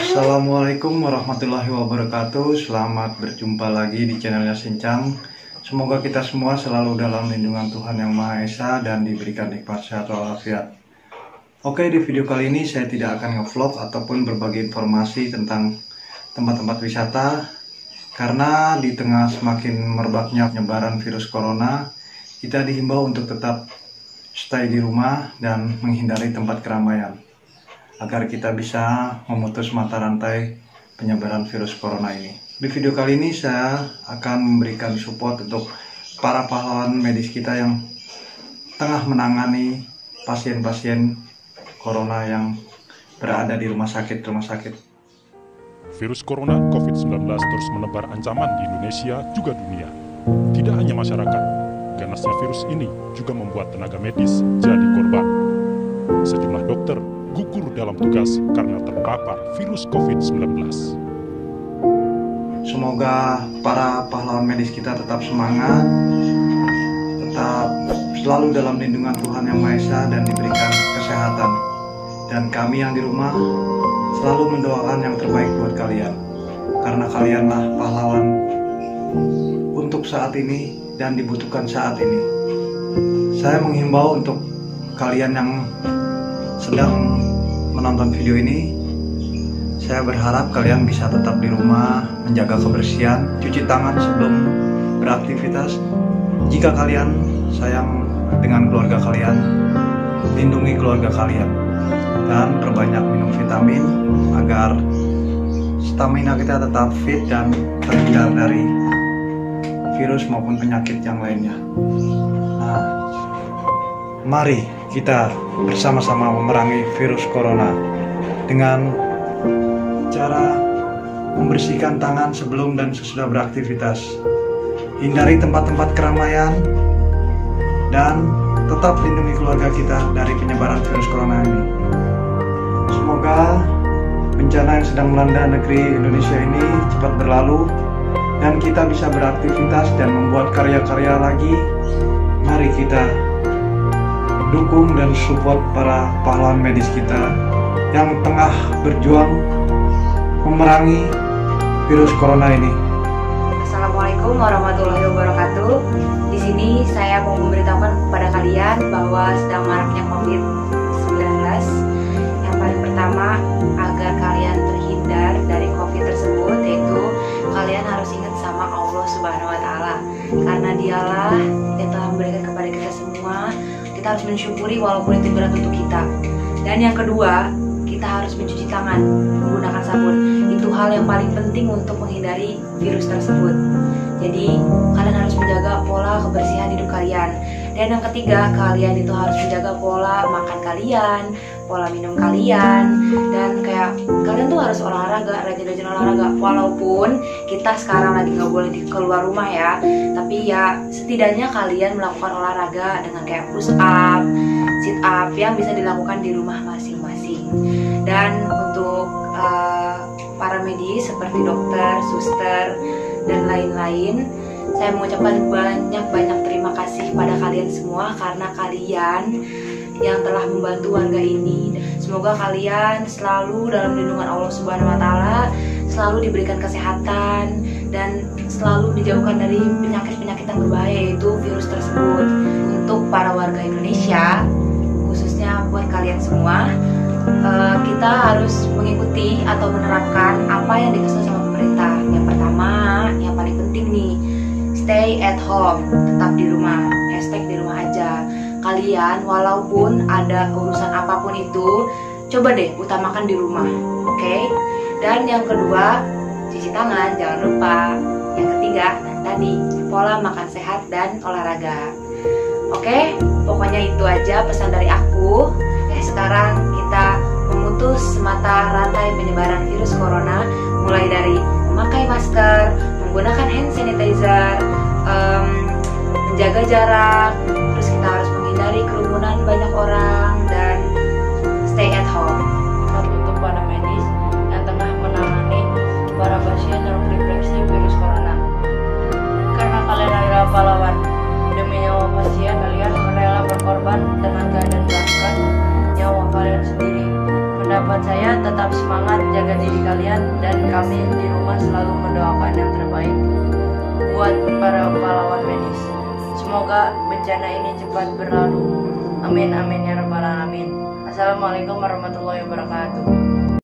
Assalamualaikum warahmatullahi wabarakatuh. Selamat berjumpa lagi di channelnya Sincang. Semoga kita semua selalu dalam lindungan Tuhan Yang Maha Esa dan diberikan nikmat sehat walafiat. Oke, di video kali ini saya tidak akan ngevlog ataupun berbagi informasi tentang tempat-tempat wisata, karena di tengah semakin merebaknya penyebaran virus corona, kita dihimbau untuk tetap stay di rumah dan menghindari tempat keramaian, agar kita bisa memutus mata rantai penyebaran virus corona ini. Di video kali ini saya akan memberikan support untuk para pahlawan medis kita yang tengah menangani pasien-pasien corona yang berada di rumah sakit. Virus corona COVID-19 terus menebar ancaman di Indonesia juga dunia. Tidak hanya masyarakat, ganasnya virus ini juga membuat tenaga medis jadi korban. Sejumlah dokter gugur dalam tugas karena terpapar virus COVID-19. Semoga para pahlawan medis kita tetap semangat, tetap selalu dalam lindungan Tuhan Yang Maha Esa dan diberikan kesehatan. Dan kami yang di rumah selalu mendoakan yang terbaik buat kalian, karena kalianlah pahlawan untuk saat ini dan dibutuhkan saat ini. Saya menghimbau untuk kalian yang sedang menonton video ini, saya berharap kalian bisa tetap di rumah, menjaga kebersihan, cuci tangan sebelum beraktivitas. Jika kalian sayang dengan keluarga kalian, lindungi keluarga kalian, dan perbanyak minum vitamin agar stamina kita tetap fit dan terhindar dari virus maupun penyakit yang lainnya. Nah, mari kita bersama-sama memerangi virus corona dengan cara membersihkan tangan sebelum dan sesudah beraktivitas, hindari tempat-tempat keramaian, dan tetap lindungi keluarga kita dari penyebaran virus corona ini. Semoga bencana yang sedang melanda negeri Indonesia ini cepat berlalu dan kita bisa beraktivitas dan membuat karya-karya lagi. Mari kita dukung dan support para pahlawan medis kita yang tengah berjuang memerangi virus corona ini. Assalamualaikum warahmatullahi wabarakatuh. Di sini saya mau memberitahukan kepada kalian bahwa sedang maraknya COVID-19. Yang paling pertama, agar kalian terhindar dari COVID tersebut, yaitu kalian harus ingat sama Allah Subhanahu wa Ta'ala, karena Dialah yang telah memberikan kepada kita semua. Kita harus mensyukuri walaupun itu berat untuk kita. Dan yang kedua, kita harus mencuci tangan menggunakan sabun. Itu hal yang paling penting untuk menghindari virus tersebut. Jadi kalian harus menjaga pola kebersihan hidup kalian. Dan yang ketiga, kalian itu harus menjaga pola makan kalian, pola minum kalian, dan kayak kalian tuh harus olahraga, rajin-rajin olahraga. Walaupun kita sekarang lagi nggak boleh keluar rumah ya, tapi ya setidaknya kalian melakukan olahraga dengan kayak push up, sit up yang bisa dilakukan di rumah masing-masing. Dan untuk para medis seperti dokter, suster, dan lain-lain, saya mengucapkan banyak terima kasih pada kalian semua, karena kalian yang telah membantu warga ini. Semoga kalian selalu dalam lindungan Allah Subhanahu wa Ta'ala, selalu diberikan kesehatan dan selalu dijauhkan dari penyakit-penyakit yang berbahaya, yaitu virus tersebut. Untuk para warga Indonesia, khususnya buat kalian semua, kita harus mengikuti atau menerapkan apa yang dikasih sama pemerintah. Yang pertama, yang paling penting nih, stay at home, tetap di rumah, hashtag di rumah aja. Kalian walaupun ada urusan apapun itu, coba deh utamakan di rumah, oke? Dan yang kedua, cuci tangan, jangan lupa. Yang ketiga, tadi pola makan sehat dan olahraga. Oke, pokoknya itu aja pesan dari aku. Sekarang kita memutus mata rantai penyebaran virus corona, mulai dari memakai masker, menggunakan hand sanitizer, menjaga jarak, terus kita harus menghindari kerumunan banyak orang, dan stay at home. Untuk para medis yang tengah menangani para pasien yang terinfeksi virus corona, karena kalian adalah pahlawan. Demi nyawa pasien, kalian rela berkorban tenaga dan bahkan nyawa kalian sendiri. Pendapat saya, tetap semangat, jaga diri kalian dan kami di rumah selalu mendoakan yang terbaik buat para pahlawan medis. Semoga bencana ini cepat berlalu. Amin amin ya rabbal alamin. Assalamualaikum warahmatullahi wabarakatuh.